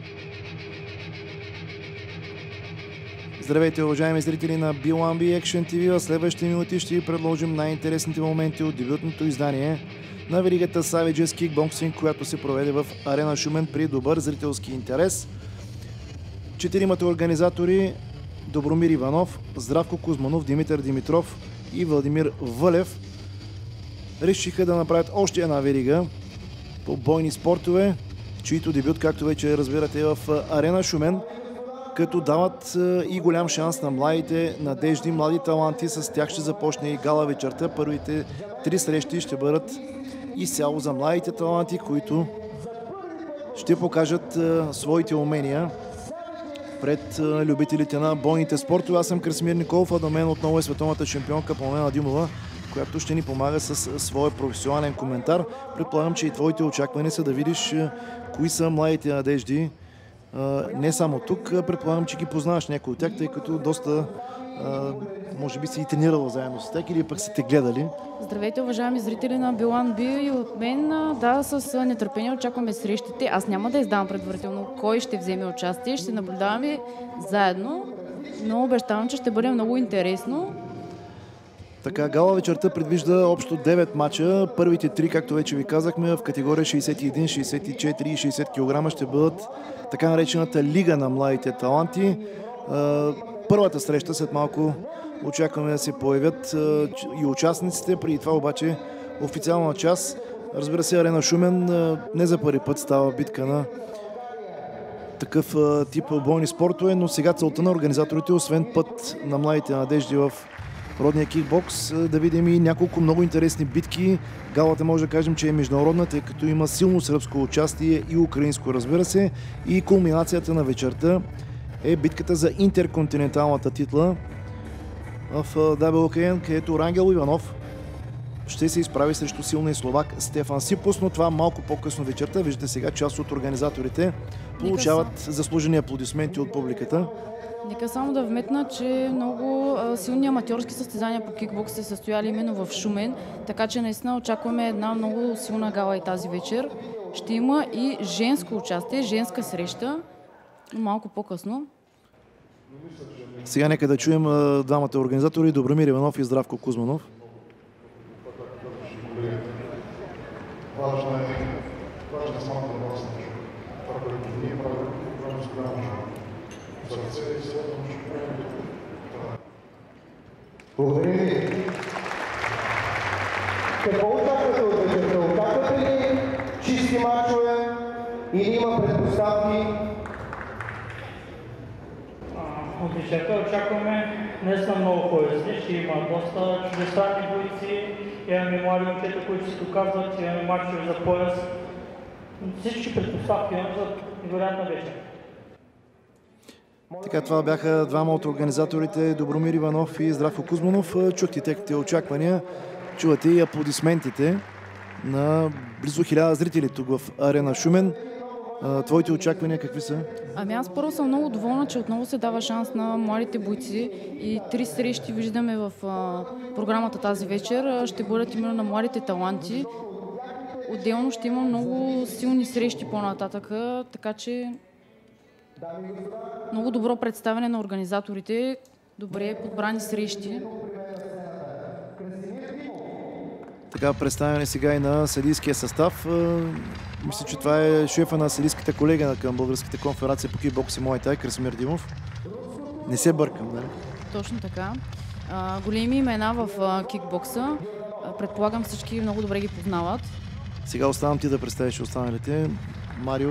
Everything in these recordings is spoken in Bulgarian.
Здравейте, уважаеми зрители на B1B Action TV. В следващите минути ще ви предложим най-интересните моменти от дебютното издание на веригата Savages Kickboxing, която се проведе в Арена Шумен при добър зрителски интерес. Четиримата организатори Добромир Иванов, Здравко Кузманов, Димитър Димитров и Владимир Вълев решиха да направят още една верига по бойни спортове, чието дебют, както вече разбирате, е в Арена Шумен, като дават и голям шанс на младите надежди, млади таланти. С тях ще започне и гала вечерта. Първите 3 срещи ще бъдат изцяло за младите таланти, които ще покажат своите умения пред любителите на бойните спортове. Аз съм Красимир Николов, а до мен отново е световната шампионка Пламена Димова, която ще ни помага с своя професионален коментар. Предполагам, че и твоите очаквания са да видиш кои са младите надежди. Не само тук, предполагам, че ги познаваш някой от тях, тъй като доста, може би си и тренирала заедно с тях или пък сте гледали. Здравейте, уважаеми зрители на B1B, и от мен, да, с нетърпение очакваме срещите. Аз няма да издавам предварително кой ще вземе участие, ще наблюдаваме заедно, но обещавам, че ще бъде много интересно. Така, гала вечерта предвижда общо 9 мача. Първите 3, както вече ви казахме, в категория 61, 64 и 60 кг ще бъдат така наречената лига на младите таланти. Първата среща след малко очакваме да се появят и участниците. Преди това обаче официална част. Разбира се, Арена Шумен не за първи път става битка на такъв тип бойни спортове, но сега целта на организаторите, освен път на младите надежди в родния кикбокс, да видим и няколко много интересни битки. Галата може да кажем, че е международна, тъй като има силно сръбско участие и украинско, разбира се. И кулминацията на вечерта е битката за интерконтиненталната титла в WKN, където Рангел Иванов ще се изправи срещу силния словак Стефан Сипос, но това малко по-късно вечерта. Виждате сега, част от организаторите получават заслужени аплодисменти от публиката. Нека само да вметна, че много силни аматьорски състезания по кикбокс се състояли именно в Шумен, така че наистина очакваме една много силна гала и тази вечер. Ще има и женско участие, женска среща, но малко по-късно. Сега нека да чуем двамата организатори, Добромир Иванов и Здравко Кузманов. Важно е самата власт. Това, което ние правим, важно е голямо за ръце и следвам, ще правим. Благодаря ви. Какво очаквате от вечерта? Очаквате ли чисти мачове или има предпоставки? От вечерта очакваме наистина много поезди. Ще има доста чудесни бойци. Имаме млади момчета, които се доказват, имаме мачове за пояс. Всички предпоставки имаме за вероятна вечер. Така, това бяха двама от организаторите, Добромир Иванов и Здравко Кузманов. Чухте техните очаквания, чувате и аплодисментите на близо 1000 зрители тук в Арена Шумен. Твоите очаквания какви са? Ами аз първо съм много доволна, че отново се дава шанс на младите бойци и 3 срещи виждаме в програмата тази вечер. Ще бъдат именно на младите таланти. Отделно ще има много силни срещи по-нататък, така че много добро представяне на организаторите, добре подбрани срещи. Така, представяне сега и на съдийския състав. Мисля, че това е шефа на съдийската колега към Българската конфедерация по кикбокс и Муай Тай, Красимир Димов. Не се бъркам, нали? Точно така. Големи имена в кикбокса. Предполагам, всички много добре ги познават. Сега оставам ти да представиш останалите. Марио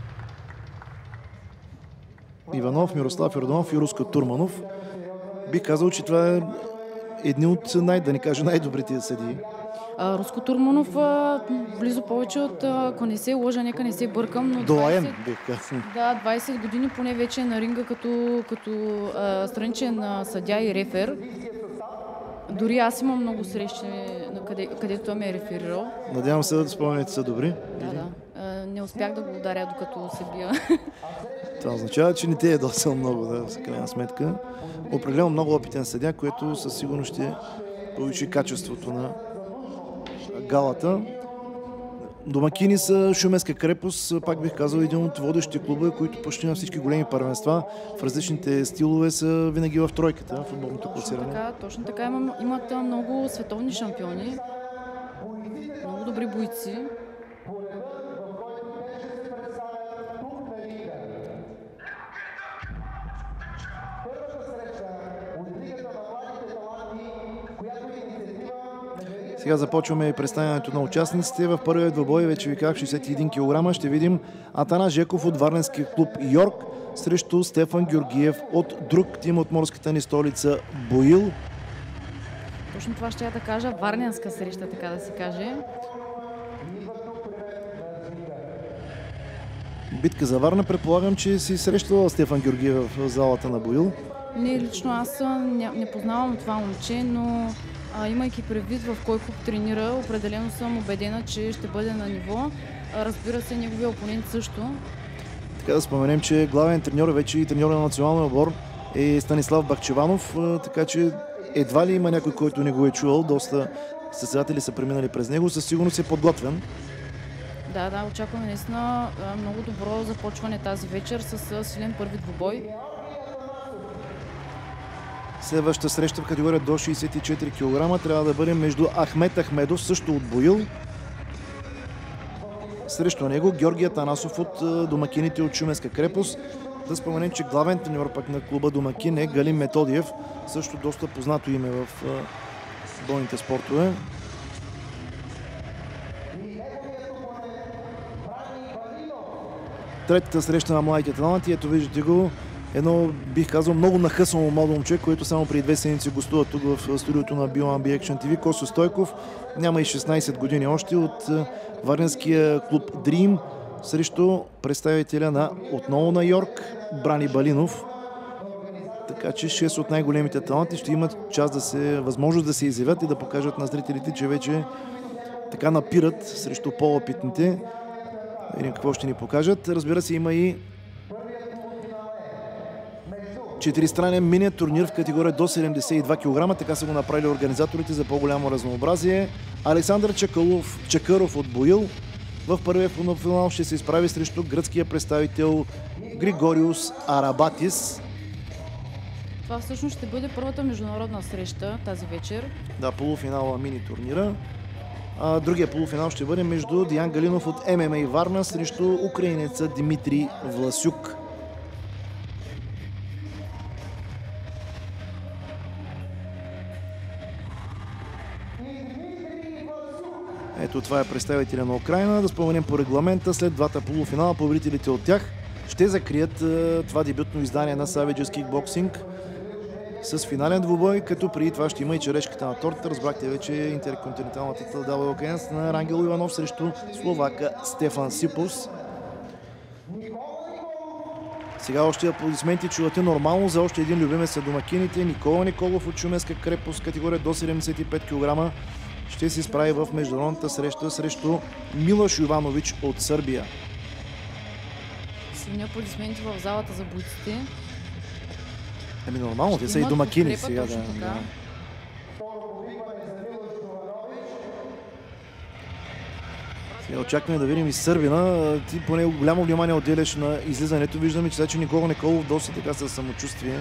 Иванов, Мирослав Йорданов и Руско Турманов. Би казал, че това е едни от да не кажа най-добрите съдии. Руско Турманов близо повече от, ако не се лъжа, нека не се бъркам, но Доаен, бих казал. Да, 20 години поне вече е на ринга като страничен съдия и рефер. Дори аз имам много срещи, където той ме е реферирал. Надявам се да спомените са добри. Да. Не успях да го ударя, докато се бия. Това означава, че не те е досъл много, да, за крайна сметка. Определено много опитен съдия, което със сигурност ще повиши качеството на галата. Домакини са Шуменска крепост, пак бих казал, един от водещите клубове, които почти на всички големи първенства в различните стилове са винаги в тройката, в футболното класиране. Точно така. Имат много световни шампиони, много добри бойци. Сега започваме представянето на участниците. В първият двубой, вече ви казах, 61 кг, ще видим Атанас Жеков от варненския клуб Йорк срещу Стефан Георгиев от друг тим от морската ни столица Боил. Точно това ще я да кажа, варненска среща, така да се каже. Битка за Варна, предполагам, че си срещала Стефан Георгиев в залата на Боил. Не, лично аз не познавам това момче, но имайки предвид в кой клуб тренира, определено съм убедена, че ще бъде на ниво. Разбира се, неговия опонент също. Така да споменем, че главен треньор, вече и треньор на националния отбор е Станислав Бахчеванов, така че едва ли има някой, който не го е чувал. Доста състезатели са преминали през него, със сигурност е подготвен. Да, очакваме наистина много добро започване тази вечер с силен първи двубой. Следващата среща в категория до 64 кг трябва да бъде между Ахмет Ахмедов, също от Боил. Срещу него Георги Атанасов от домакините от Шуменска крепост. Да споменем, че главен треньор пък на клуба домакин е Галин Методиев, също доста познато име в бойните спортове. Третата среща на младите таланти, ето виждате го, едно, бих казал, много нахъсано младо момче, което само преди 2 седмици гостува тук в студиото на B1B Action TV. Косо Стойков, няма и 16 години още, от варненския клуб Dream срещу представителя на отново на Йорк, Брани Балинов. Така че 6 от най-големите таланти ще имат възможност да се изявят и да покажат на зрителите, че вече така напират срещу по-опитните. Видим какво ще ни покажат. Разбира се, има и 4-странен мини турнир в категория до 72 кг. Така са го направили организаторите за по-голямо разнообразие. Александър Чакъров от Боил в първия финал ще се изправи срещу гръцкия представител Григориус Арабатис. Това всъщност ще бъде първата международна среща тази вечер. Да, полуфинала мини турнира. Другия полуфинал ще бъде между Диан Галинов от ММА Варна срещу украинеца Димитрий Власюк. Ето това е представителя на Украйна. Да споменем по регламента, след двата полуфинала победителите от тях ще закрият това дебютно издание на Savages Kickboxing с финален двубой, като преди това ще има и черешката на тортата. Разбрахте вече интерконтинентална титла WKN на Рангел Иванов срещу словака Стефан Сипус. Сега още аплодисменти чувате нормално за още един любимец на домакините. Никола Николов от Шуменска крепост, категория до 75 кг. Ще се справи в международната среща срещу Милош Йованович от Сърбия. Силни аплодисменти в залата за бойците. Ами нормално, те са и домакини сега. Да. Сега очакваме да видим и сърбина. Ти поне голямо внимание отделяш на излизането. Виждаме, че сега Никола Николов доста така със самочувствие.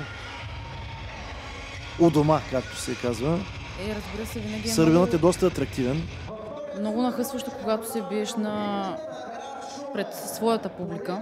У дома, както се казва. Разбира се, винаги Сърбинът е доста атрактивен. Много нахъсващо, когато се биеш пред своята публика.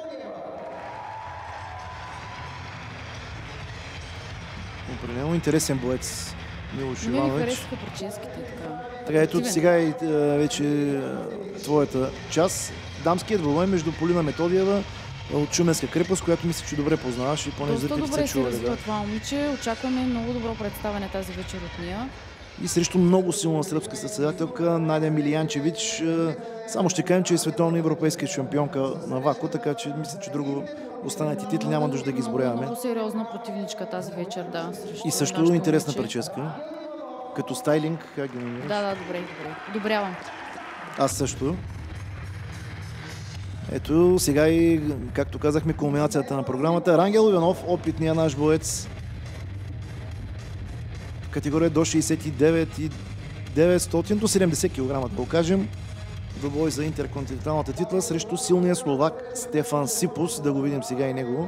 Определено интересен боец Милош Иванович. Ми харесаха прическите. Така, ето сега е вече твоята част. Дамският двубой между Полина Методиева от Шуменска крепост, която мисля, че добре познаваш и поне зрителите се чували. Доста добре се това момиче. Очакваме много добро представяне тази вечер от нея. И срещу много силна сръбска състезателка Надя Милиянчевич. Само ще кажем, че е световна европейска шампионка на ВАКО, така че мисля, че друго останалите титли няма нужда да ги изброяваме. Много сериозна противничка тази вечер, да. И също интересна прическа. Като стайлинг, как ги намираш? Да, добре. Одобрявам. Аз също. Ето сега и, както казахме, кулминацията на програмата. Рангел Иванов, опитния наш боец. Категория до 69 и 900 до 70 кг, да го кажем. двубой за интерконтиненталната титла срещу силния словак Стефан Сипус. Да го видим сега и него.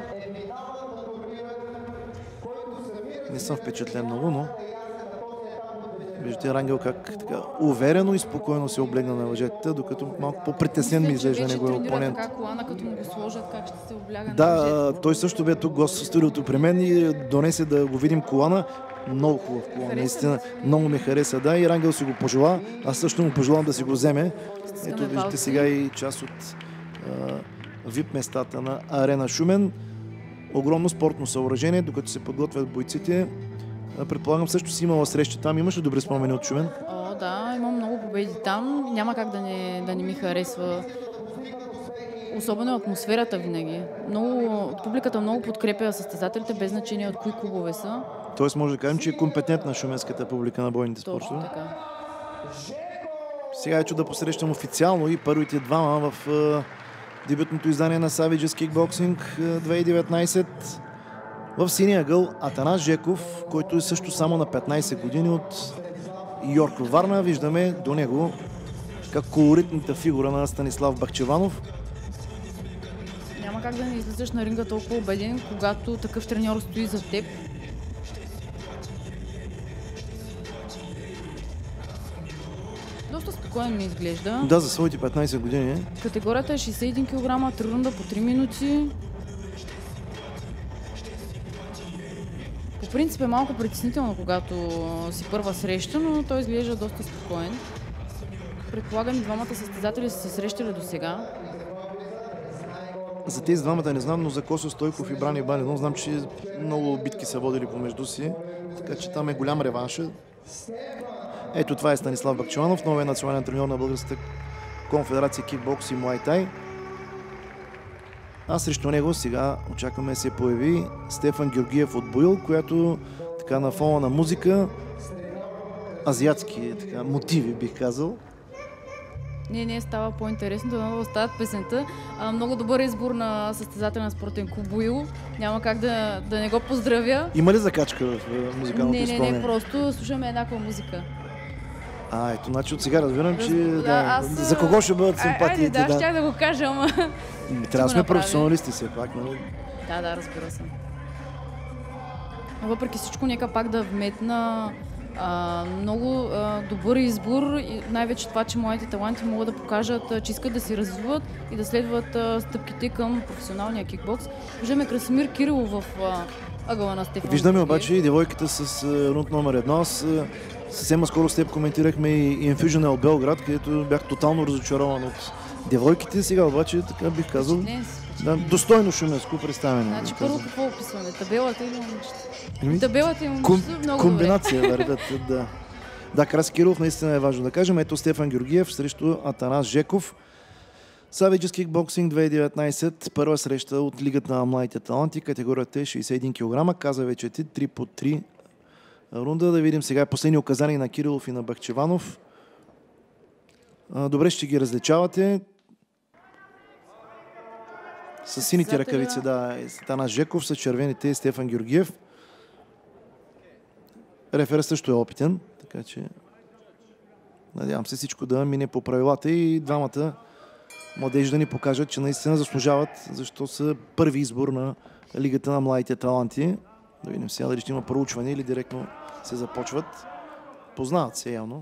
Не съм впечатлен много, но виждате Рангел как така уверено и спокойно се облегна на въжетата, докато малко по-притеснен ми изглежда неговия опонент. Така колана, като му го сложат, как ще се обляга на Да, въжетата. той също бе тук гост в студиото при мен и донесе да го видим колана. Много хубав колан, наистина. Много ми хареса, да, и Рангел си го пожела. Аз също му пожелавам да си го вземе. Ето виждате палци. сега и част от VIP местата на Арена Шумен. Огромно спортно съоръжение, докато се подготвят бойците. Предполагам също си имала срещи там. Имаш ли добри спомени от Шумен? О, да, имам много победи там. Няма как да не ми харесва. Особено атмосферата винаги. Публиката много подкрепя състезателите, без значение от кои клубове са. Тоест може да кажем, че е компетентна шуменската публика на бойните Точно спортове. така. Сега да посрещам официално и първите двама в дебютното издание на Savages Kickboxing 2019. В синия ъгъл Атанас Жеков, който е също само на 15 години от Йорк във Варна. Виждаме до него как колоритната фигура на Станислав Бахчеванов. Няма как да не излизаш на ринга толкова убеден, когато такъв треньор стои за теб. Доста спокоен ми изглежда. Да, за своите 15 години. Категорията е 61 кг, 3 рунда по 3 минути. По принцип е малко притеснително, когато си първа среща, но той изглежда доста спокоен. Предполагам, двамата състезатели са се срещали до сега. За тези двамата не знам, но за Косо Стойков и Брани Банинов знам, че много битки са водили помежду си, така че там е голям реванш. Ето това е Станислав Бахчеванов, новият национален треньор на Българската конфедерация кикбокс и муай-тай. А срещу него сега очакваме да се появи Стефан Георгиев от Боил, която така на фона на музика, азиатски така, мотиви бих казал. Не става по-интересно, да оставят песента. Много добър избор на състезателя на спортен клуб Боил. Няма как да не го поздравя. Има ли закачка в музикалното изпълнение? Не, просто слушаме еднаква музика. Ето, значи от сега разбирам, че за кого ще бъдат симпатиите. Да, щях да го кажа, ама... Трябва да сме професионалисти все пак, нали? Да, разбира се. Въпреки всичко, нека пак да вметна много добър избор и най-вече това, че моите таланти могат да покажат, че искат да се развиват и да следват стъпките към професионалния кикбокс. Виждаме Красимир Кирилов в ъгъла на Стефан. Виждаме обаче и девойката с рунд номер 1. Съвсем скоро с теб коментирахме и Infusional Белград, където бях тотално разочарован от девойките. Сега обаче, така бих казал, достойно шуменско представяне. Значи първо какво описваме? Табелата или момичета? Табелата и момичета много комбинация вървят, да. Да, Краси Кирилов наистина е важно да кажем. Ето Стефан Георгиев срещу Атанас Жеков. Savages Kickboxing 2019, първа среща от Лигата на младите таланти. Категорията е 61 кг. Каза вече 3 по 3 рунда. Да видим сега последни указания на Кирилов и на Бахчеванов. Добре ще ги различавате. С сините ръкавици, да, Атанас Жеков, с червените Стефан Георгиев. Рефера също е опитен, така че надявам се всичко да мине по правилата и двамата младежи да ни покажат, че наистина заслужават, защо са първи избор на Лигата на младите таланти. Да видим сега дали ще има проучване или директно се започват. Познават се явно.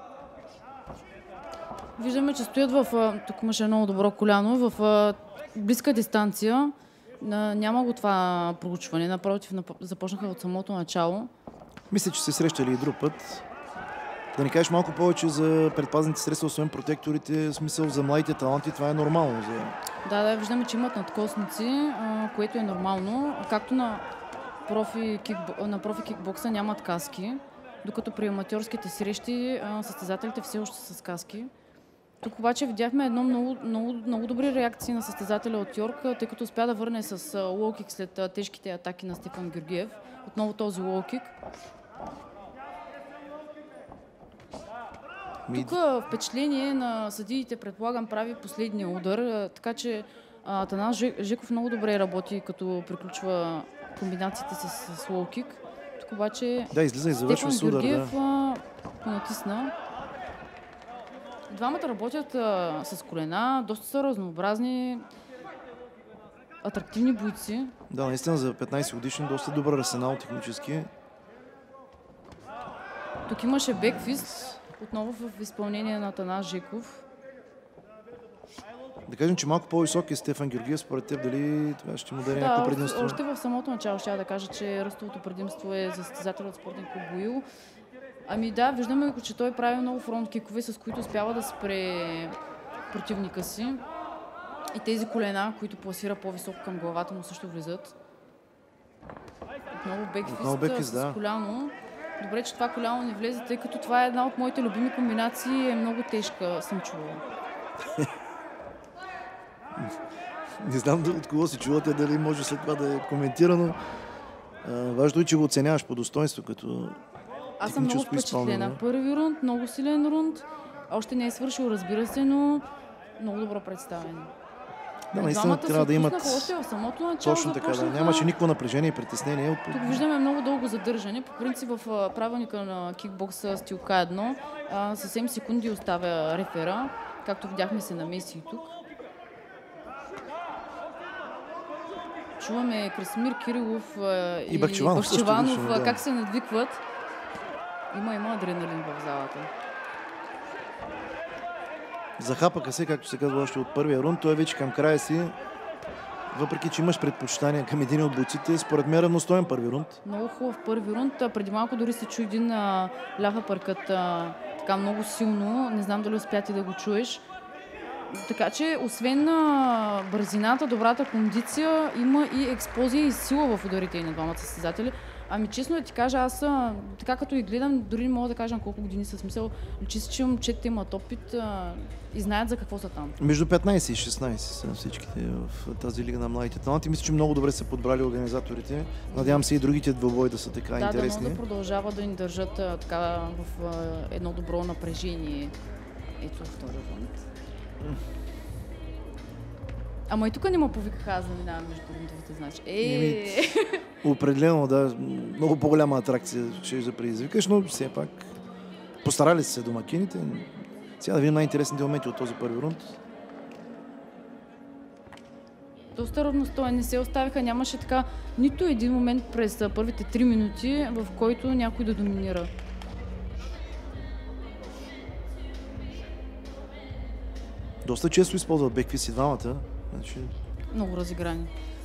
Виждаме, че стоят в... Тук имаше много добро коляно. В близка дистанция. Няма го това проучване. Напротив, започнаха от самото начало. Мисля, че се срещали и друг път. Да ни кажеш малко повече за предпазните средства, освен протекторите, в смисъл за младите таланти, това е нормално. Да, виждаме, че имат надкосници, което е нормално. Както на профи кикбокса нямат каски, докато при аматьорските срещи състезателите все още са с каски. Тук обаче видяхме едно много добри реакции на състезателя от Йорк, тъй като успя да върне с лоу-кик след тежките атаки на Стефан Георгиев. Отново този лоу-кик. Тук впечатление на съдиите, предполагам, прави последния удар, така че Атанас Жеков много добре работи, като приключва комбинациите с лоу-кик. Тук обаче излиза и завършва с удар. Георгиев понатисна. Двамата работят с колена, доста са разнообразни, атрактивни бойци. Да, наистина за 15 годишни доста добър арсенал технически. Тук имаше бекфист, отново в изпълнение на Атанас Жеков. Да кажем, че малко по-висок е Стефан Георгиев. Според теб дали това ще му даде някакво предимство? Още в самото начало ще да кажа, че ръстовото предимство е за състезателя от спортен клуб Боил. Ами да, виждаме, че той прави много фронт-кикове, с които успява да спре противника си. И тези колена, които пласира по-високо към главата му, също влизат. Отново бекфист с коляно. Добре, че това коляно не влезе, тъй като това е една от моите любими комбинации. Е много тежка, съм чувала. Не знам от кого си чула, дали може след това да е коментирано. Важно е, че го оценяваш по достоинство, като аз съм много впечатлена. Първи рунд, много силен рунд. Още не е свършил, разбира се, но много добро представяне. Да, наистина трябва да имат... Още в самото начало точно така, да. Нямаше никакво напрежение и притеснение. Тук виждаме много дълго задържане. По принцип в правилника на кикбокса стил К1 съвсем секунди оставя рефера, както видяхме се намеси и тук. Чуваме Красимир Кирилов и Бахчеванов как се надвикват. Има адреналин в залата. Захапаха се, както се казва още от първия рунд. Той е вече към края си. Въпреки че имаш предпочитания към един от бойците, според мен равностоен първи рунд. Много хубав първи рунд. Преди малко дори се чу един ляв апъркът така много силно. Не знам дали успяти да го чуеш. Така че, освен на бързината, добрата кондиция, има и експлозия и сила в ударите и на двамата състезатели. Ами честно да ти кажа, аз така като ги гледам, дори не мога да кажа на колко години са смисъл. Личи се, че момчетите имат опит и знаят за какво са там. Между 15 и 16 са всичките в тази лига на младите таланти. Мисля, че много добре са подбрали организаторите. Надявам се и другите двобои да са така интересни. Да продължава да ни държат така в едно добро напрежение. Ето втори рунд. Ама и тук не ме повикаха, аз да минавам между рундовете, значи. Определено, да. Много по-голяма атракция ще да предизвикаш, но все пак постарали се домакините. Сега да видим най-интересните моменти от този първи рунд. Доста равностоен, не се оставиха, нямаше така нито един момент през първите 3 минути, в който някой да доминира. Доста често използват бекфист и двамата. Значи... Много разиграни.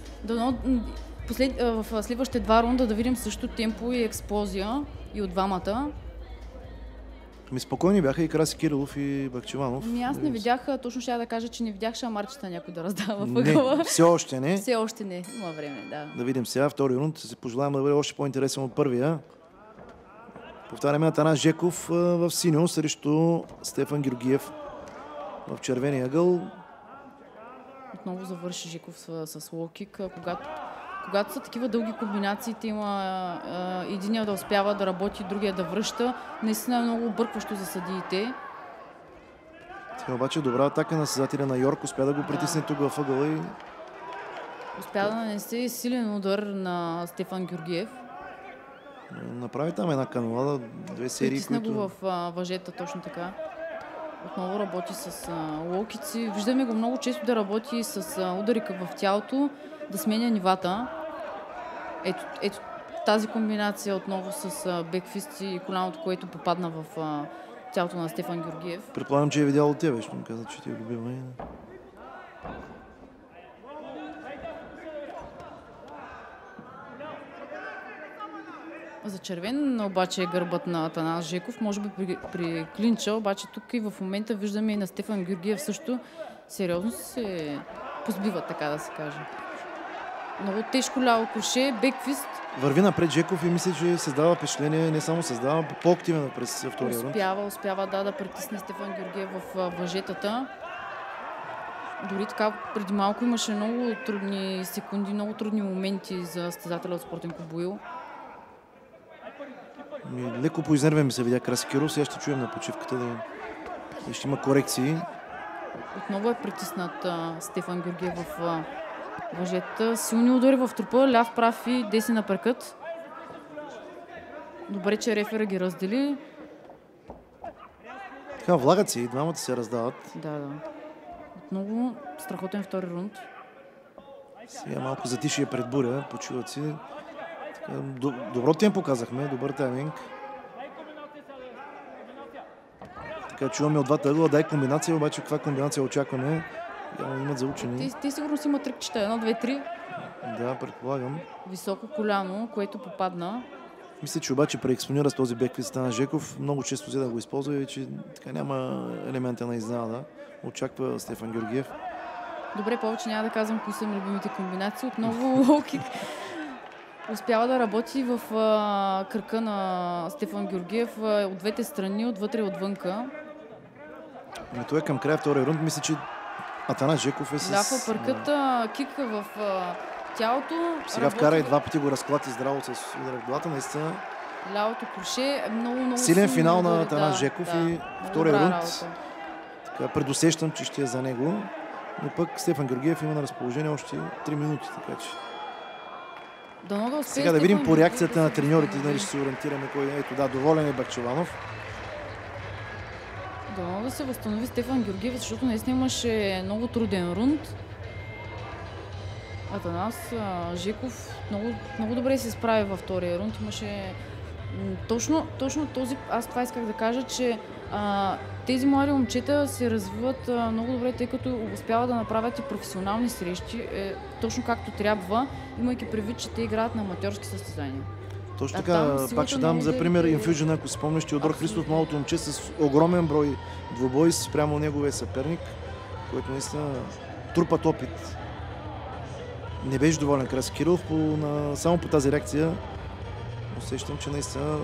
В следващите 2 рунда да видим също темпо и експлозия и от двамата. Спокойни бяха и Краси Кирилов и Бахчеванов. Аз не видях, точно ще да кажа, че не видях шамарчета някой да раздава въгъла. Не, все още не. Все още не, има време, да. Да видим сега втори рунд. Се пожелаем да бъде още по-интересен от първия. Повтаряме Атанас Жеков в синьо срещу Стефан Георгиев в червения ъгъл. Отново завърши Жеков с лоу-кик. Когато са такива дълги комбинациите, има единия да успява да работи, другия да връща. Наистина е много объркващо за съдиите. Сега обаче добра атака на състезателя на Йорк. Успя да го притисне тук във ъгъла и... Успя да нанесе силен удар на Стефан Георгиев. Направи там една каналада, 2 серии, притисна го в въжета, точно така. Отново работи с лоукици. Виждаме го много често да работи с удари в тялото, да сменя нивата. Ето тази комбинация отново с бекфист и коляното, което попадна в тялото на Стефан Георгиев. Предполагам, че е видял от тебе, ще му каза, че ти е любима. За червен обаче е гърбът на Атанас Жеков, може би при клинча, обаче тук и в момента виждаме и на Стефан Георгиев също сериозно се позбива, така да се каже. Много тежко ляво круше, бекфист. Върви напред Жеков и мисля, че създава впечатление, не само създава, по-активен през втория рунд. Успява да притисне Стефан Георгиев в въжетата. Дори така преди малко имаше много трудни секунди, много трудни моменти за състезателя от спортен клуб Боил. Леко поизнервен ми се видя Краси Кирилов. Сега ще чуем на почивката да ще има корекции. Отново е притиснат Стефан Георгиев в въжета. Силни удари в трупа, ляв, прав и десен апъркът. Добре, че рефера ги раздели. Така, влагат се и двамата се раздават. Да. Отново страхотен втори рунд. Сега малко затишие пред буря, почиват си. Така, добро темпо казахме, добър тайминг. Така, чуваме от двата ъгла, дай комбинация, обаче каква комбинация очакваме? Имат заучени. Те сигурно си имат трикчета. 1, 2, 3. Да, предполагам. Високо коляно, което попадна. Мисля, че обаче преекспонира с този беквист Танас Жеков. Много често взе да го използва и вече така няма елемента на изненада. Очаква Стефан Георгиев. Добре, повече няма да казвам кои са любимите комбинации. Отново лоу-кик успява да работи в кръка на Стефан Георгиев от двете страни, отвътре и отвънка. Той е към края втория рунд. Мисля, че Атанас Жеков е с... Да, пъркът кика в тялото. Сега вкара и два пъти го разклати здраво с удара в главата. Наистина лявото круше е много силен финал на Атанас Жеков и втория рунд. Така, предусещам, че ще е за него. Но пък Стефан Георгиев има на разположение още 3 минути. Така че... Сега да видим по реакцията на треньорите, нали ще се ориентираме кой е. Ето да, доволен е Бахчеванов. Дано да се възстанови Стефан Георгиев, защото наистина имаше много труден рунд. Атанас Жеков много добре се справи във втория рунд. Имаше точно този... Аз това исках да кажа, че тези млади момчета се развиват много добре, тъй като успяват да направят и професионални срещи, точно както трябва, имайки предвид, че те играят на аматьорски състезания. Точно така, пак ще дам за пример Infusion, ако спомняш, Теодор Христов, малото момче с огромен брой двубой спрямо неговия съперник, който наистина трупат опит. Не беше доволен Краси Кирилов, само по тази реакция усещам, че наистина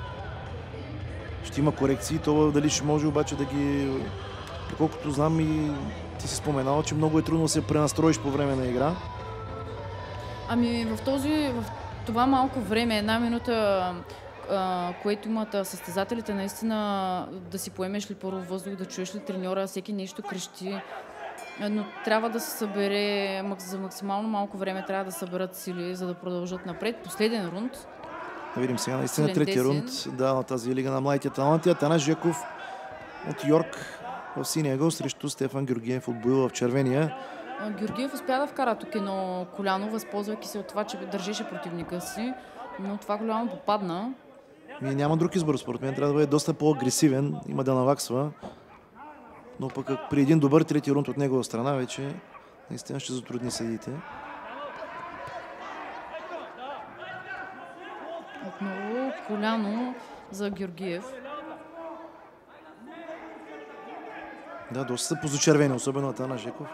ще има корекции. Това дали ще може обаче да ги... Колкото знам и ти си споменала, че много е трудно да се пренастроиш по време на игра. Ами в това малко време, 1 минута, което имат състезателите, наистина да си поемеш ли първо въздух, да чуеш ли треньора, всеки нещо крещи. Но трябва да се събере, за максимално малко време трябва да съберат сили, за да продължат напред. Последен рунд. Да видим сега наистина третия рунд на тази лига на младите таланти. Атанас Жеков от Йорк в синия ъгъл срещу Стефан Георгиев от Боил в червения. Георгиев успя да вкара тук едно коляно, възползвайки се от това, че държеше противника си, но това коляно попадна. Няма друг избор, според мен. Трябва да бъде доста по-агресивен, има да наваксва. Но пък при един добър трети рунд от негова страна вече наистина ще затрудни съдиите. Отново коляно за Георгиев. Да, доста са позачервени, особено Атанас Жеков.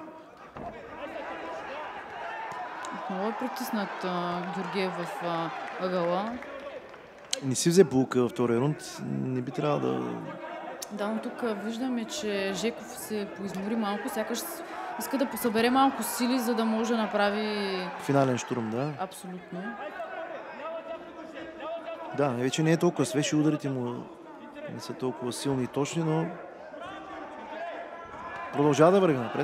Отново е притиснат Георгиев в ъгъла. Не си взе полука във втория рунд. Не би трябвало да... Да, но тук виждаме, че Жеков се поизмори малко, сякаш иска да посъбере малко сили, за да може да направи... Финален штурм, да. Абсолютно. Да, вече не е толкова свеж и ударите му не са толкова силни и точни, но продължава да върви напред.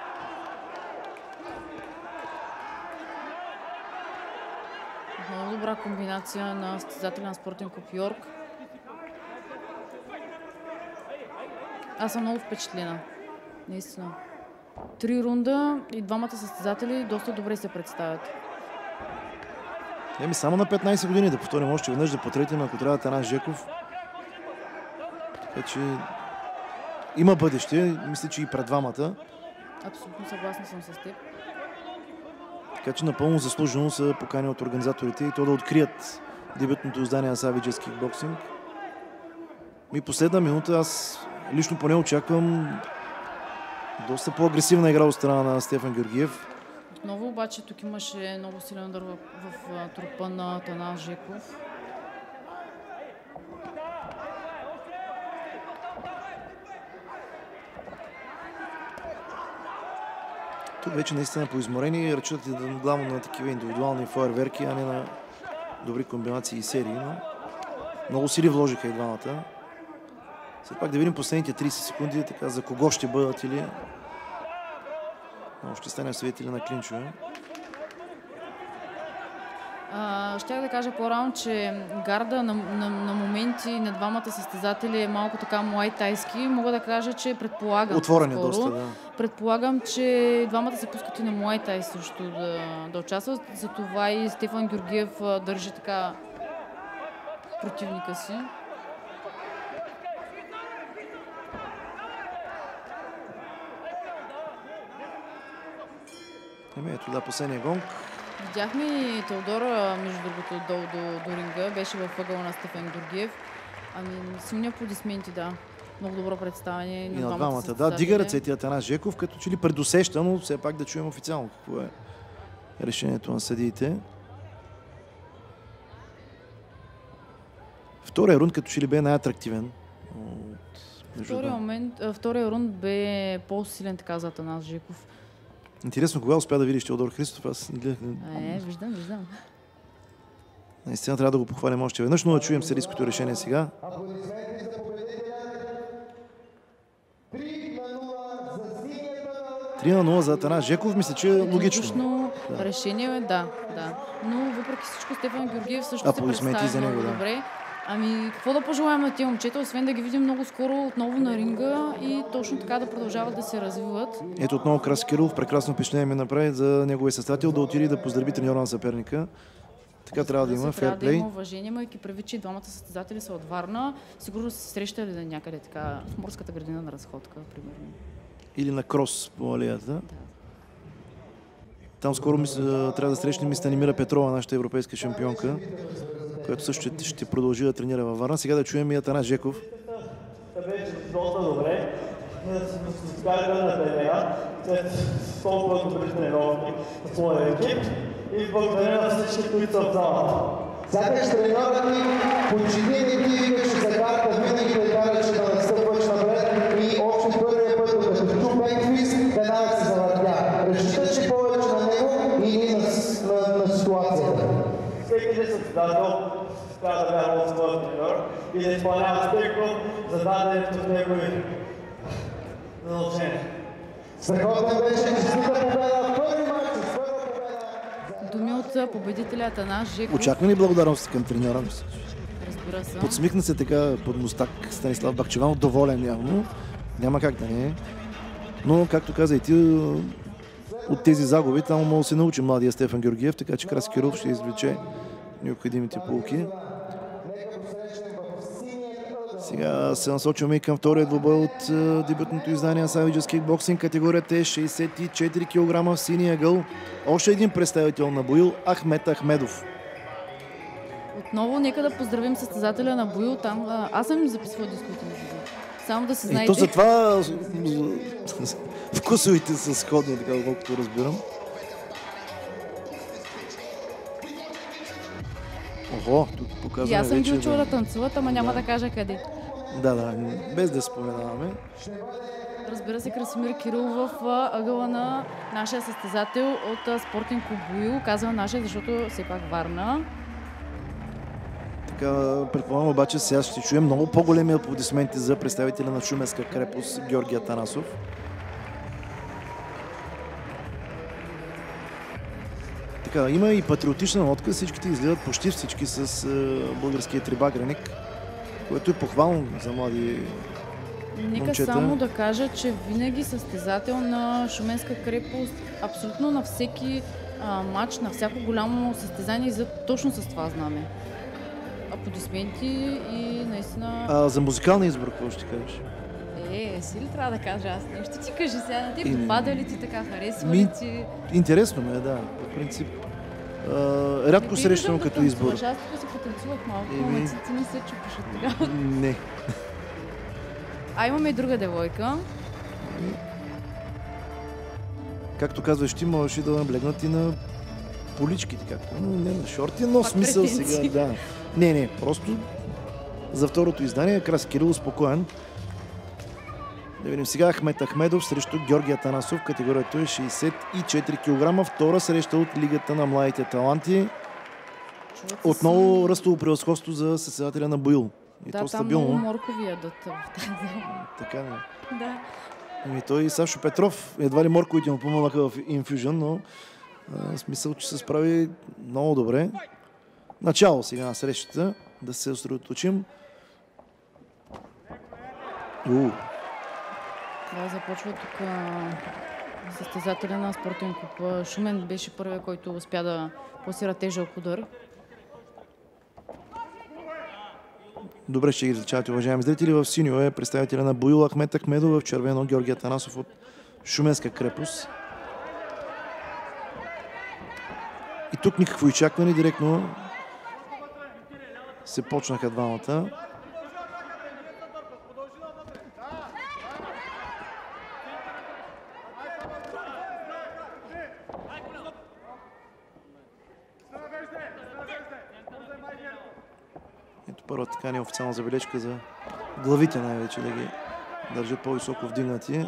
Много добра комбинация на състезателя на спортен клуб Йорк. Аз съм много впечатлена. Наистина. 3 рунда и двамата състезатели доста добре се представят. Само на 15 години, да повторим още веднъж, да потретим, ако трябва Атанас Жеков. Така че има бъдеще, мисля, че и пред двамата. Абсолютно съгласна съм с теб. Така че напълно заслужено са покани от организаторите и то да открият дебютното издание на Savage Kickboxing. И последна минута аз лично поне очаквам доста по-агресивна игра от страна на Стефан Георгиев. Отново обаче тук имаше много силен удар в трупа на Атанас Жеков. Тук вече наистина поизморени, ръчат главно на такива индивидуални фойерверки, а не на добри комбинации и серии, но много сили вложиха и двамата. След пак да видим последните 30 секунди, така за кого ще бъдат или ще станем свидетели на клинчове. Щях да кажа по-рано, че гарда на моменти на двамата състезатели е малко така муайтайски. Мога да кажа, че предполагам. Отворен е доста, да. Предполагам, че двамата се пускат и на муайтай също да участват. Затова и Стефан Георгиев държи така противника си. Ето да, последния гонг. Видяхме и Теодора, между другото, долу до ринга. Беше във ъгъла на Стефан Георгиев. Силни аплодисменти, да. Много добро представяне И на двамата. Да, дига ръцете Атанас Жеков, като че ли предусеща, но все пак да чуем официално какво е решението на съдиите. Втория рунд като че ли бе най-атрактивен. Втория рунд бе по-силен така за Атанас Жеков. Интересно, кога успя да видиш Теодор Христов? Аз не гледах. Виждам. Наистина трябва да го похвалим още веднъж, но да чуем съдийското решение сега. 3-0 за Атанас Жеков, мисля, че е логично. Решение, да. Но въпреки всичко Стефан Георгиев също се представи много добре. Какво да пожелаем на тези момчета, освен да ги видим много скоро отново на ринга и точно така да продължават да се развиват. Ето отново Краси Кирилов, прекрасно впечатление ми направи за неговия състезател да отиде да поздрави треньора на съперника. Така трябва да има фейрплей. Трябва да има уважение, имайки предвид, че двамата състезатели са от Варна. Сигурно се срещали да някъде така в морската градина на разходка, примерно. Или на крос по алеята. Да. Там скоро трябва да срещнем и Станимира Петрова, нашата европейска шампионка, която също ще продължи да тренира във Варна. Сега да чуем и Атанас Жеков. Беше доста добре. Скарга на тренера, след толкова добри тренировки на своя екип и благодаря на всички, които са в залата. Сякаш треньорът ни подчини не ти викаше за карта, винаги те караше да настъпваш напред и още първия път, докато чу бекфист, веднага се завъртя. Разчиташе повече на него и на ситуацията. Всеки един състезател трябва да вярва от своя треньор и да изпълнява стриктно зададените от него задължения. Страхотна беше честита победа в първи мач, първа победа. Думи от победителя Атанас Жеков. Очаквани благодарности към треньора. Разбира се. Подсмихна се така под мустак Станислав Бахчеванов, доволен явно. Няма как да не е. Но, както каза и ти, от тези загуби там може да се научи младия Стефан Георгиев, така че Краси Кирилов ще извлече необходимите полуки. Сега се насочваме и към втория двубой от дебютното издание на Savages Kickboxing. Категорията е 64 кг в синия ъгъл. Още един представител на Боил, Ахмет Ахмедов. Отново нека да поздравим състезателя на Боил. Там аз съм записвал дискусията. Само да се знаете. И то затова вкусовите са сходни, така колкото разбирам. Ого, тук показваме. И аз съм ги учила да танцуват, ама няма да кажа къде. Да, без да споменаваме. Разбира се, Красимир Кирилов в ъгъла на нашия състезател от Спортен клуб Боил. Казвам нашия, защото все пак Варна. Така, предполагам обаче сега ще чуем много по-големи аплодисменти за представителя на шуменска крепост Георги Атанасов. Така, има и патриотична нотка, всичките изгледат почти всички с българския трибагреник, което е похвално за млади Нека момчета. Само да кажа, че винаги състезател на шуменска крепост, абсолютно на всеки матч, на всяко голямо състезание излизат точно с това знаме. Аплодисменти и наистина... За музикалния избор, какво ще кажеш? Си ли трябва да кажа аз нещо? Ти кажи сега, на ти попада ли ти така, харесва ли ти? Интересно ме, да, по принцип. Рядко срещам като избор. Аз тук си потанцувах малко, но ти не се чупиш от тогава. Не. Имаме и друга девойка. Както казваш, ти можеш и да наблегнат и на поличките, както. Не на шорти, но смисъл сега, да. Не, просто за второто издание Краси Кирилов спокоен. Да видим сега Ахмет Ахмедов срещу Георги Атанасов. Категорията е 64 кг. Втора среща от Лигата на младите таланти. Отново ръстово превъзходство за състезателя на Боил. И да, то стабилно. Там много моркови ядат в тази зала. Така не. Да. Той и Сашо Петров. Едва ли морковите му помогнаха в Infusion, но в смисъл, че се справи много добре. Начало сега на срещата. Да се съсредоточим. Да, започва тук състезателя на спортен клуб Шумен. Беше първият, който успя да пласира тежък удар. Добре ще ги различавате, уважаеми зрители. В синьо е представителя на Боил Ахмет Ахмедов, в червено Георги Атанасов от Шуменска крепост. И тук никакво изчакване, директно се почнаха двамата. Ето първа така неофициална забележка за главите най-вече, да ги държат по-високо вдигнати.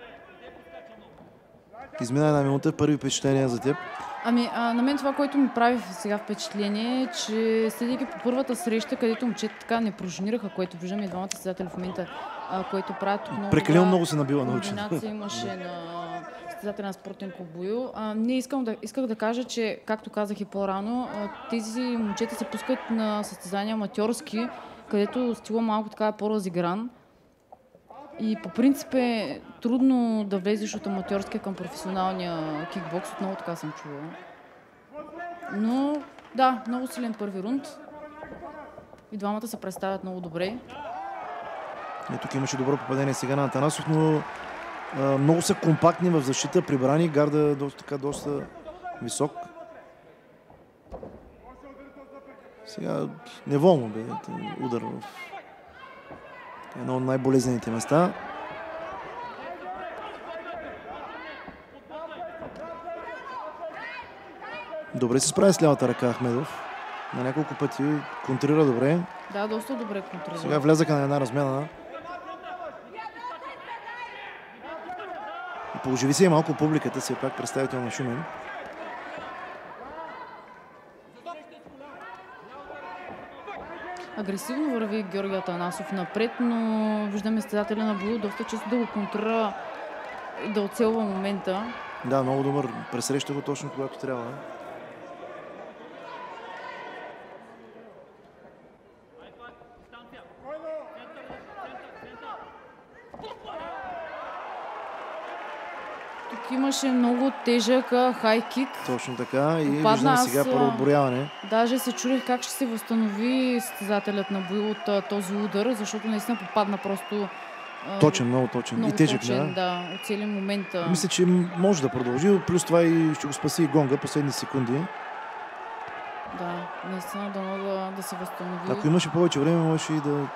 Измина една минута, първи впечатления за теб. На мен това, което ми прави сега впечатление е, че следейки по първата среща, където момчета така не проженираха, което виждаме и двамата състезатели в момента, което правят тук много. Прекалено много се набива на учен. Комбинация имаше на състезателя на спортен клуб Боил. Исках да кажа, че, както казах и по-рано, тези момчета се пускат на състезания аматьорски, където стила малко така е по-разигран. И по принцип е трудно да влезеш от аматьорския към професионалния кикбокс. Отново така съм чувала. Но да, много силен първи рунд. И двамата се представят много добре. И тук имаше добро попадение сега на Атанасов, но много са компактни в защита, прибрани, гарда доста висок. Сега неволно бе удар в едно от най-болезнените места. Добре се справи с лявата ръка Ахмедов. На няколко пъти контрира добре. Да, доста добре контрира. Сега влязаха на една размяна. И поживи се и малко публиката, все пак представител на Шумен. Агресивно върви Георги Атанасов напред, но виждаме състезателя на Боил доста често да го контрира и да оцелва момента. Да, много добър. Пресреща го точно когато трябва. Тук имаше много тежък хай-кик. Точно така. И виждаме сега първо отброяване. Даже се чудех как ще се възстанови състезателят на Боил от този удар, защото наистина попадна просто... Точен, много точен. Много и тежък, точен, да. От целия момент. Мисля, че може да продължи. Плюс това и ще го спаси и гонга последни секунди. Да, наистина да се възстанови. Ако имаше повече време, можеше и да...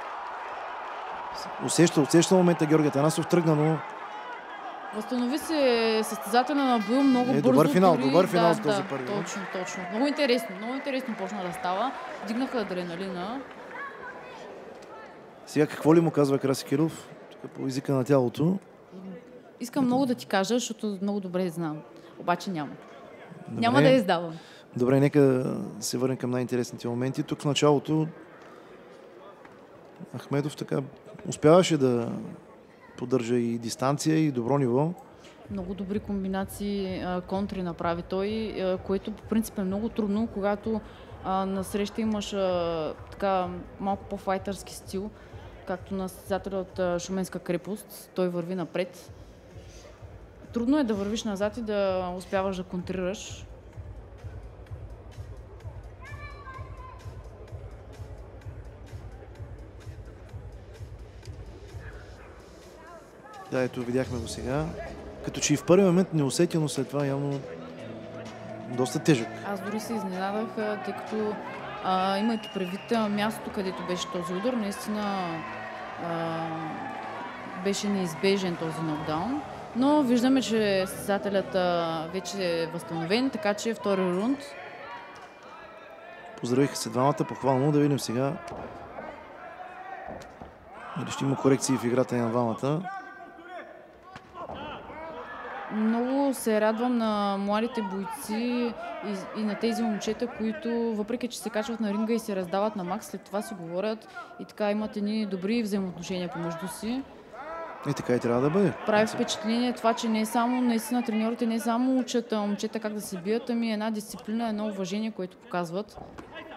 Усеща момента Георги Атанасов, тръгна, но... Възстанови се състезателя на Боил много бързо. Добър финал за този първи. Точно. Много интересно почна да става. Дигнаха адреналина. Сега какво ли му казва Краси Киров? По езика на тялото. Искам много да ти кажа, защото много добре знам. Обаче няма. Добре. Няма да я издавам. Добре, нека се върнем към най-интересните моменти. Тук в началото Ахмедов така успяваше да поддържа и дистанция, и добро ниво. Много добри комбинации контри направи той, което по принцип е много трудно, когато насреща имаш така малко по-файтърски стил, както на състезателя от Шуменска крепост. Той върви напред. Трудно е да вървиш назад и да успяваш да контрираш. Да, ето видяхме го сега. Като че и в първи момент не усетя, но след това явно доста тежък. Аз дори се изненадах, тъй като имайки предвид мястото, където беше този удар, наистина беше неизбежен този нокдаун. Но виждаме, че състезателят вече е възстановен, така че втори рунд. Поздравиха се двамата, похвално. Да видим сега дали ще има корекции в играта на двамата. Много се радвам на младите бойци и на тези момчета, които въпреки, че се качват на ринга и се раздават на макс, след това си говорят и така имат едни добри взаимоотношения помежду си. И така и трябва да бъде. Прави впечатление това, че не е само наистина треньорите не само учат момчета как да се бият, ами една дисциплина, едно уважение, което показват.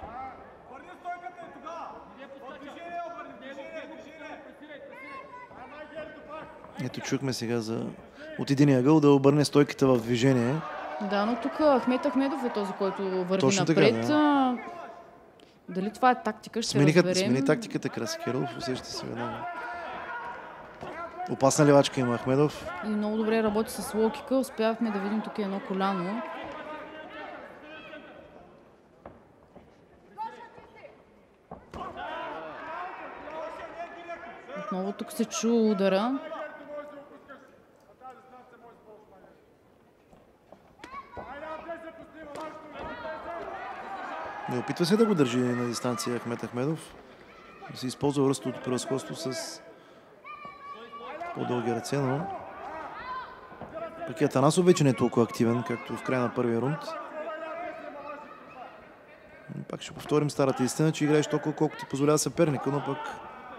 Ето чухме сега от единия ъгъл да обърне стойката в движение. Да, но тук Ахмет Ахмедов е този, който върви Точно напред. така, да. Дали това е тактика, ще разберем. Смени тактиката Краси Кирилов, усеща се веднага. Опасна левачка има Ахмедов. И много добре работи с лоукика. Успявахме да видим тук едно коляно. Отново тук се чу удара. Не опитва се да го държи на дистанция Ахмет Ахмедов. Да се използва ръстовото превъзходство с по-дълги ръце, но пък и Атанасов вече не е толкова активен, както в края на първия рунд. Пак ще повторим старата истина, че играеш толкова, колко ти позволява съперника, но пък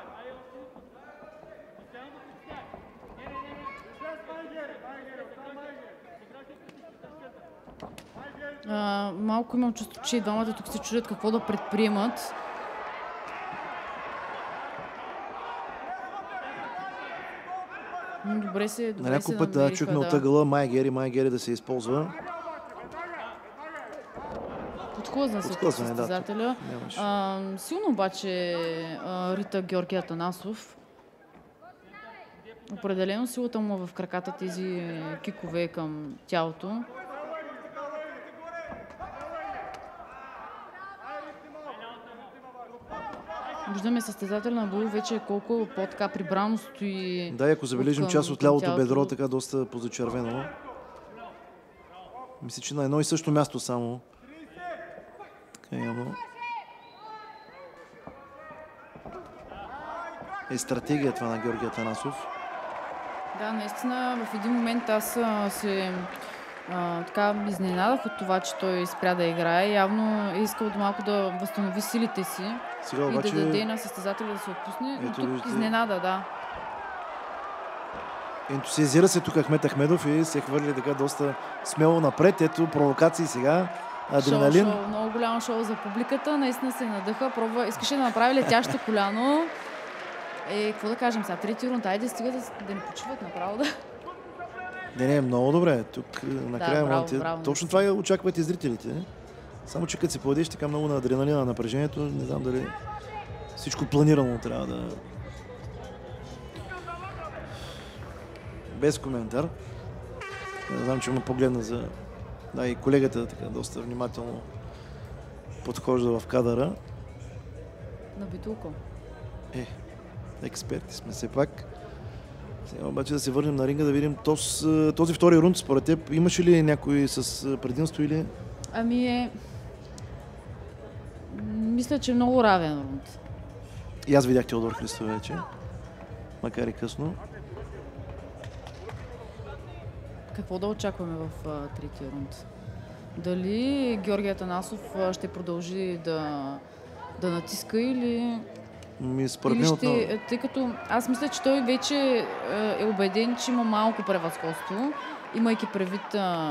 малко имам чувство, че и двамата тук се чудят какво да предприемат. Добре се на няколко път чухме от ъгъла Майгери да се използва. Подхлъзна се от състезателя. Силно обаче рита Георги Атанасов. Определено силата му в краката, тези кикове към тялото. Виждаме състезател на Боил вече колко по-така прибрано стои. Да, ако забележим част от лявото бедро, така доста позачервено. Мисля, че на едно и също място само. Така явно е стратегия това на Георги Атанасов. Да, наистина в един момент аз се така изненадах от това, че той спря да играе. Явно е искал малко да възстанови силите си. Сега обаче и да даде на състезателя да се отпусне. Но тук изненада, да. Ентусиазира се тук Ахмет Ахмедов и се хвърли така доста смело напред. Ето провокации сега. Адреналин. Шоу, много голямо шоу за публиката. Наистина се надъха. Искаше да направи летящо коляно. Какво да кажем сега? Трети рунд. Айде стига да не почиват направо да. Не, много добре. Тук накрая браво, точно това и очакват и зрителите. Само че като се поведеш така много на адреналина, на напрежението, не знам дали всичко планирано трябва да... Без коментар. Не знам, че му погледна за... Да, и колегата така доста внимателно подхожда в кадъра. На битулко. Експерти сме все пак. Сега обаче да се върнем на ринга, да видим този втори рунд, според теб, имаше ли някой с предимство или... Мисля, че е много равен рунд. И аз видях Теодор Христов вече, макар и късно. Какво да очакваме в третия рунд? Дали Георги Атанасов ще продължи да натиска или... Според мен отново... Тъй като аз мисля, че той вече е убеден, че има малко превъзходство, имайки предвид...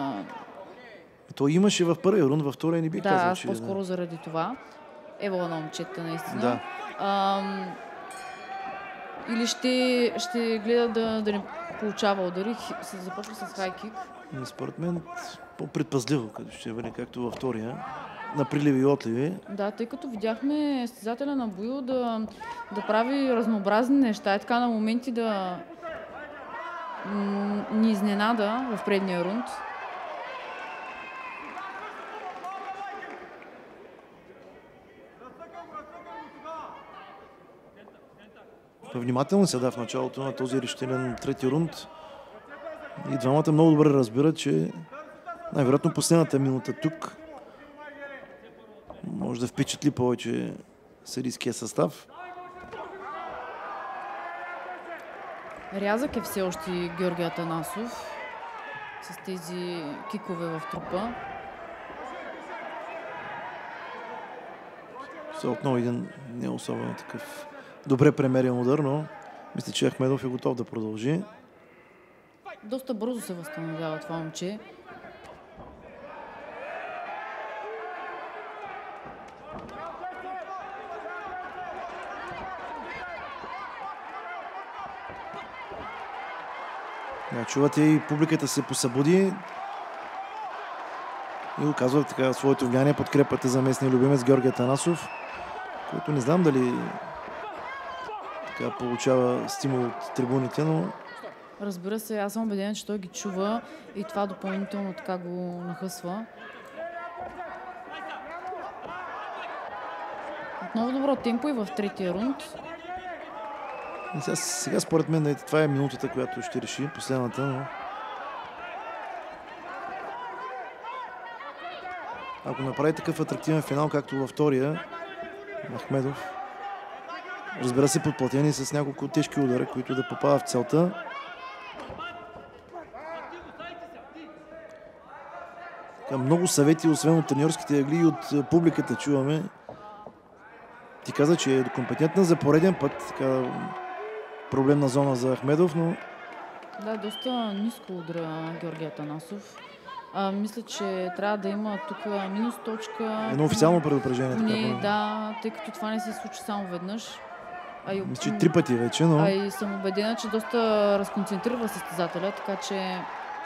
То имаше в първия рунд, във втория не би казал, аз по-скоро заради това. Евала на момчета, наистина. Да. Или ще гледа да не получава удари, се започва с хайкик. Според мен по-предпазливо, като ще бъде както във втория. На приливи и отливи. Да, тъй като видяхме състезателя на Боил да прави разнообразни неща и така на моменти да ни изненада в предния рунд. Внимателно се да в началото на този решителен трети рунд. И двамата много добре разбират, че най-вероятно последната минута тук може да впечатли повече съдийския състав. Рязък е все още Георги Атанасов с тези кикове в трупа. Отново един не особено такъв добре премерен удар, но мисля, че Ахмедов е готов да продължи. Доста бързо се възстановява това момче. Чувате и публиката се посъбуди и оказва така своето влияние, подкрепата за местния любимец Георги Атанасов, който не знам дали така получава стимул от трибуните, но... Разбира се, аз съм убедена, че той ги чува и това допълнително така го нахъсва. Отново добро темпо и в третия рунд. Сега според мен това е минутата, която ще реши последната, но... Ако направи такъв атрактивен финал, както във втория, Ахмедов, разбира се, подплатени с няколко тежки удара, които да попадат в целта. Много съвети, освен от треньорските ъгли и от публиката чуваме. Ти каза, че е компетентна за пореден път. Така, проблемна зона за Ахмедов, но... Да, доста ниско удра Георги Атанасов. Мисля, че трябва да има тук минус точка. Едно официално предупреждение. Да, тъй като това не се случи само веднъж. Мисля, 3 пъти вече, но... И съм убедена, че доста разконцентрира състезателя, така че...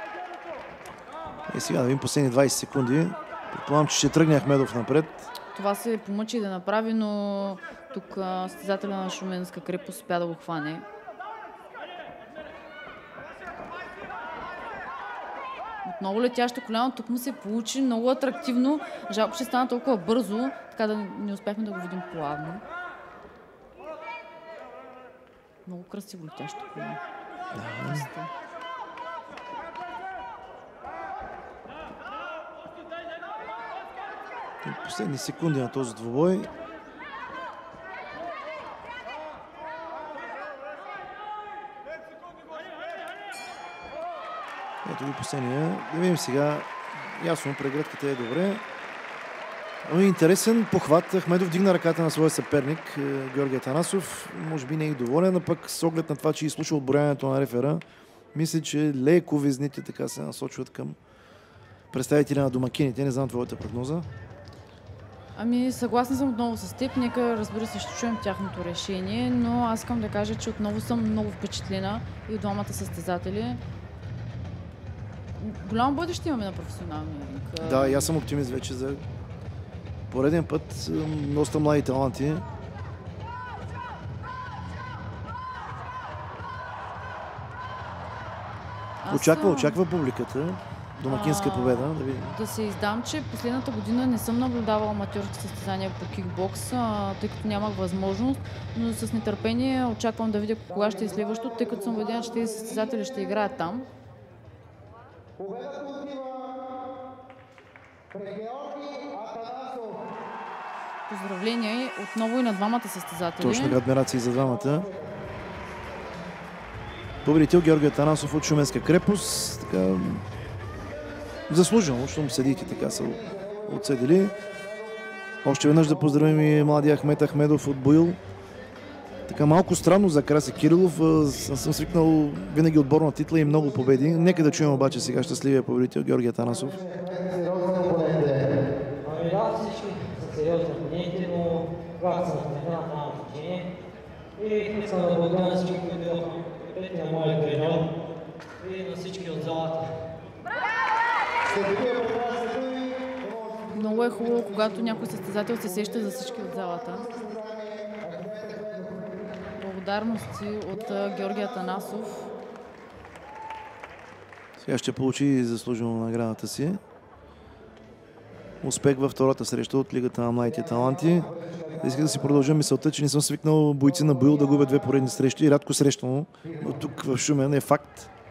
Сега да видим последни 20 секунди. Предполагам, че ще тръгне Ахмедов напред. Това се помъчи да направи, но тук състезателя на Шуменска крепост успя да го хване. Отново летящо коляно, тук му се получи много атрактивно. Жалко, че стана толкова бързо, така да не успяхме да го видим плавно. Много красиво летящо коляно. Да. Последни секунди на този двубой. Ето ви последния. Да видим сега. Ясно, преградката е добре. Интересен похват. Ахмедов дигна ръката на своя съперник Георги Атанасов. Може би не е доволен, а пък с оглед на това, че изслуша отброяването на рефера, мисля, че леко везните така се насочват към представители на домакините. Не знам твоята прогноза. Съгласна съм отново с теб. Нека, разбира се, ще чуем тяхното решение, но аз искам да кажа, че отново съм много впечатлена и от двамата състезатели. Голямо бъдеще имаме на професионалния ринг. Да, и аз съм оптимист вече за пореден път. Доста млади таланти. Очаква публиката. Домакинска победа. Да се издам, че последната година не съм наблюдавала аматьорски състезания по кикбокс, тъй като нямах възможност, но с нетърпение очаквам да видя кога ще е следващото, тъй като съм убедена, че тези състезатели ще играят там. Поздравления отново и на двамата състезатели. Точно, адмирации за двамата. Победител Георги Атанасов от Шуменска крепост. Така, заслужено, защото съдиите така са отсъдили. Още веднъж да поздравим и младия Ахмед Ахмедов от Боил. Така малко странно за Краси Кирилов. Съм свикнал винаги отборна титла и много победи. Нека да чуем обаче сега щастливия победител Георги Атанасов. Да, всички са сериозни опоненти, но когато съм на това течение и искам да благодаря на всички, които бяха на моя треньор и на всички от залата. Много е хубаво, когато някой състезател се сеща за всички от залата. Благодарности от Георги Атанасов. Сега ще получи заслужено наградата си. Успех във втората среща от Лигата на младите таланти. Исках да си продължа мисълта, че не съм свикнал бойци на Боил да губят 2 поредни срещи. Рядко срещано, но тук в Шумен е факт.